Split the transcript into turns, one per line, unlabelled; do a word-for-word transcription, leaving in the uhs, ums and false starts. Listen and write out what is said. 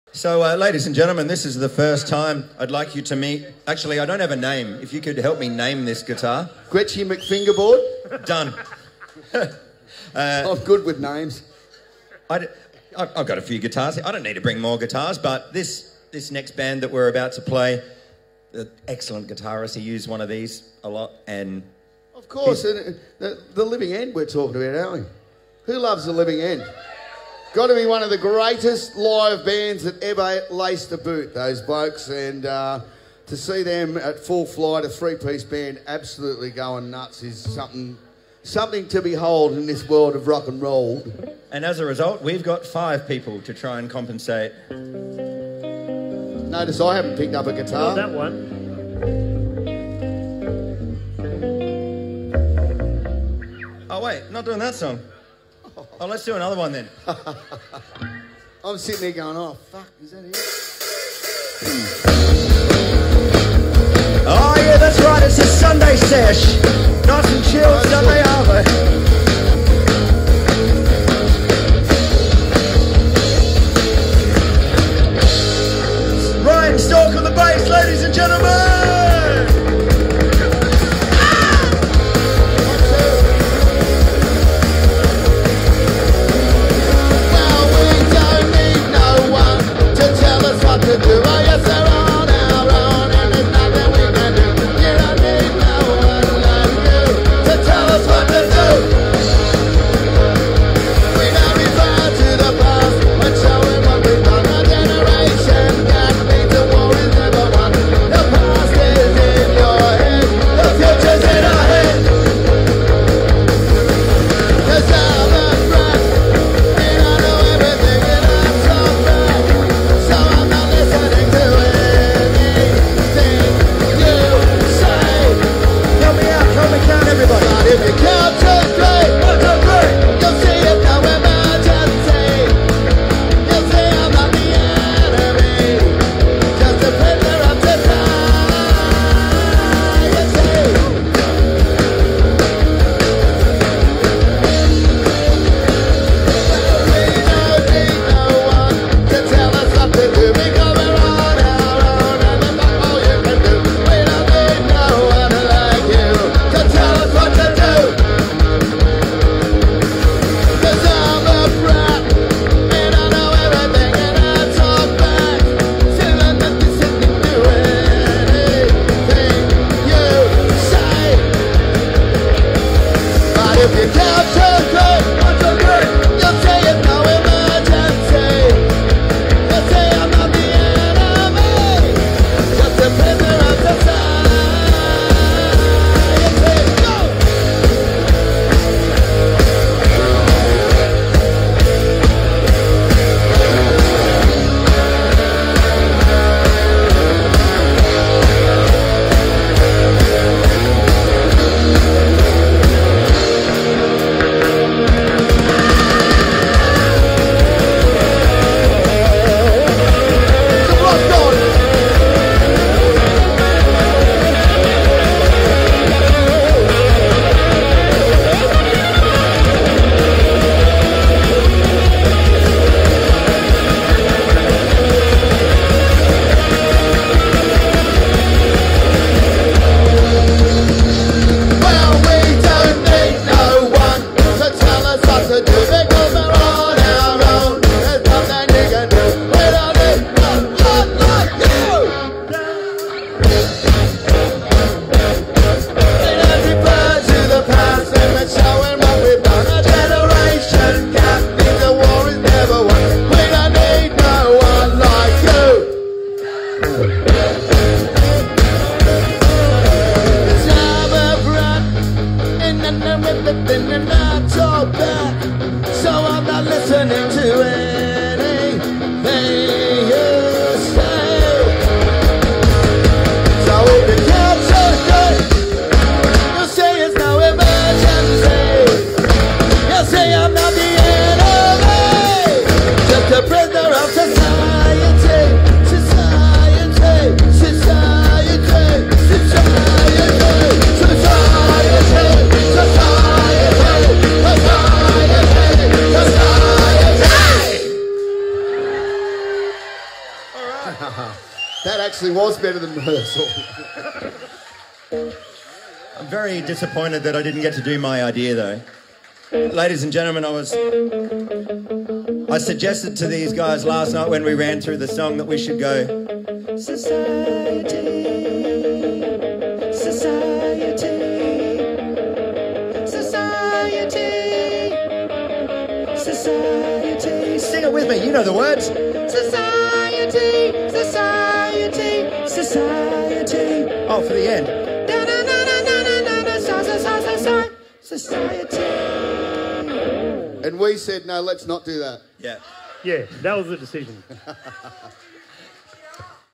So, uh, ladies and gentlemen, this is the first time I'd like you to meet... Actually, I don't have a name. If you could help me name this guitar.
Gretchen McFingerboard.
Done. uh,
I'm good with names.
I, I've got a few guitars here. I don't need to bring more guitars, but this this next band that we're about to play, the excellent guitarist, he used one of these a lot, and...
Of course, and the, the Living End we're talking about, aren't we? Who loves the Living End? Got to be one of the greatest live bands that ever laced a boot, those blokes, and uh, to see them at full flight, a three-piece band absolutely going nuts, is something something to behold in this world of rock and roll.
And as a result, we've got five people to try and compensate.
Notice I haven't picked up a guitar.
Not that one.
Oh wait, not doing that song. Oh, let's do another one then.
I'm sitting there going, oh, fuck, is that it?
Oh, yeah, that's right. It's a Sunday sesh. Nice and chilled oh, Sunday Harbour. Ryan Stork on the bass, ladies and gentlemen.
What to do, I guess they're on our own, and there's nothing we can do. You don't need no one like you to tell us what to do. We don't refer to the past and showing what we've done. A generation that means the war is never won. The past is That actually was better than rehearsal.
I'm very disappointed that I didn't get to do my idea, though. Ladies and gentlemen, I was... I suggested to these guys last night when we ran through the song that we should go... Society, society, society, society. Sing it with me, you know the words. Society, society, society. Oh, for the end. Society.
And we said, no, let's not do that.
Yeah.
Yeah, that was the decision.